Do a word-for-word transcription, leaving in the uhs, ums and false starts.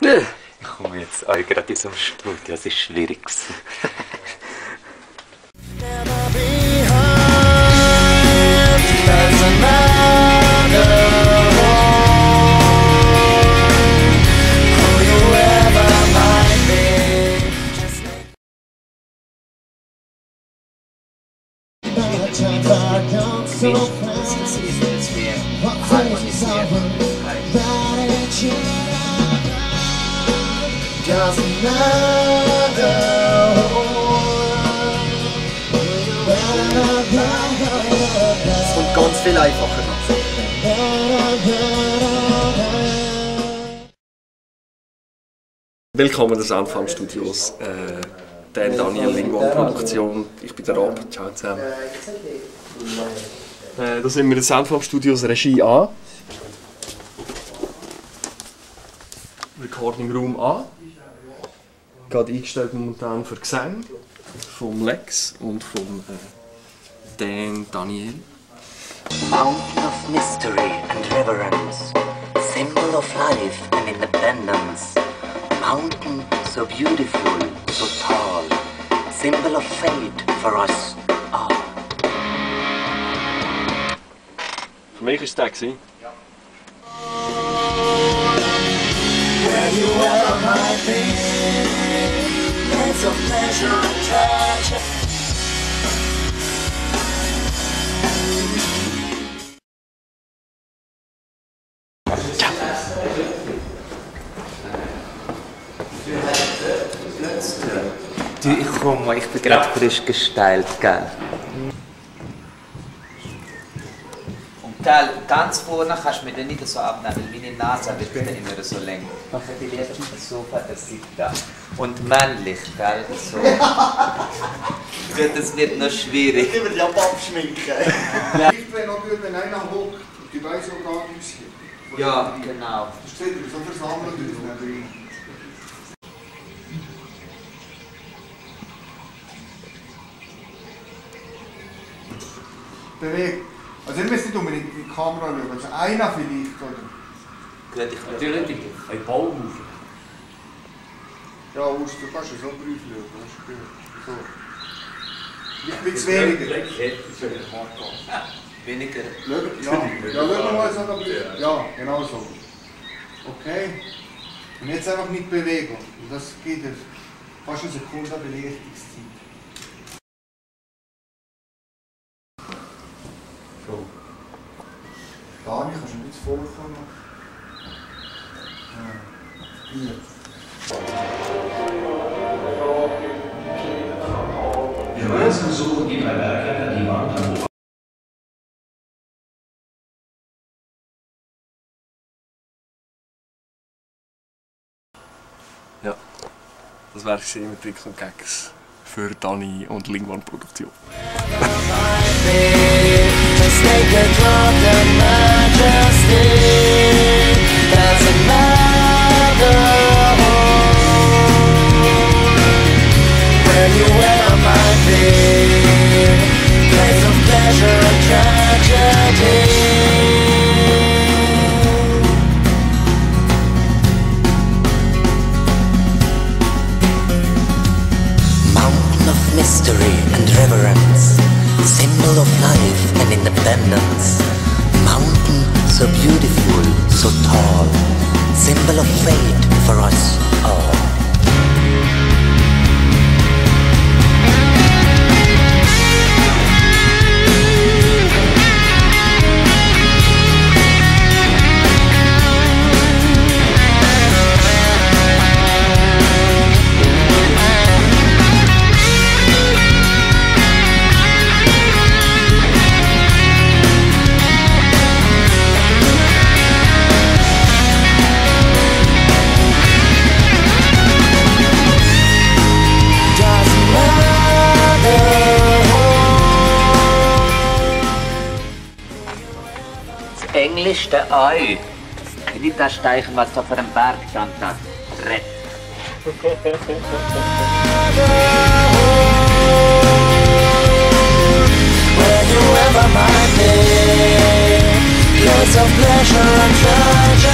Ich komme jetzt auch gerade in so einem Studio, es ist schwierig. Es kommt ganz viel einfacher noch. Willkommen in den Soundfarm Studios. Äh, Dan, Daniel, Lingwan Produktion. Ich bin der Rob. Ciao zusammen. Äh, da sind wir in den Soundfarm Studios Regie A. Recording Room A. Gerade eingestellt momentan für Gesang vom Lex und vom äh, Dan, Daniel. Mountain of mystery and reverence, symbol of life and independence. Mountain so beautiful, so tall, symbol of fate for us all. Für mich war es der. Ja. Where you ever might be, place of pleasure and treasure. Du, ich komme, ich bin gerade frisch gestylt, gell? Und gell, ganz vorne kannst du mir dann nicht so abnehmen, weil meine Nase wird dann immer so lang. Ich hätte lieber so das sieht da. Und männlich, gell? So. Das wird noch schwierig. Ich will ja abschminken. Ich bin noch gut, wenn einer hockt und die weiß auch gar nichts. Ja, genau. Das steht so versammelt auf. Bewegt. Also ihr müsst nicht unbedingt in die Kamera schauen, also einer vielleicht, oder? Gut, ich natürlich nicht. Ein Baum. Ja, Urs, du kannst ja so drauf schauen, hast du gehört. So. Ich bin zu weniger. Weniger. Ja, ja, schauen wir mal so noch. Ja, genau so. Okay. Und jetzt einfach mit Bewegung. Und das geht ja fast eine Sekunde Belichtungszeit. So. Dani, kannst du nicht vorkommen? Ja. Hier. Gemeinsam suchen die drei Bergleiter die Wand am Ufer. Ja, das wäre es mit Tricks und Gags für Dani und Lingwan Produktion. Mystery and reverence, symbol of life and independence. Mountain so beautiful, so tall, symbol of fate for us all. Englisch der Ei. Nicht das Steichen, was da vor dem Berg stand hat. Red. Where you ever might be, place of pleasure and treasure.